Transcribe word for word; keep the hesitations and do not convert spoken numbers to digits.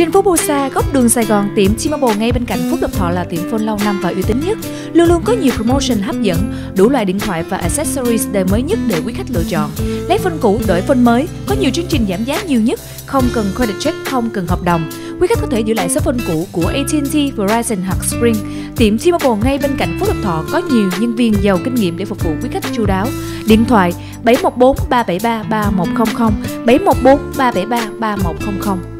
Trên phố Bosa, góc đường Sài Gòn, tiệm T-Mobile ngay bên cạnh Phúc Lộc Thọ là tiệm phone lâu năm và uy tín nhất. Luôn luôn có nhiều promotion hấp dẫn, đủ loại điện thoại và accessories đời mới nhất để quý khách lựa chọn. Lấy phone cũ đổi phone mới, có nhiều chương trình giảm giá nhiều nhất, không cần credit check, không cần hợp đồng. Quý khách có thể giữ lại số phone cũ của a tê and tê, Verizon hoặc Sprint. Tiệm T-Mobile ngay bên cạnh Phúc Lộc Thọ có nhiều nhân viên giàu kinh nghiệm để phục vụ quý khách chu đáo. Điện thoại bảy một bốn ba bảy ba ba một không không, bảy một bốn ba bảy ba ba một không không.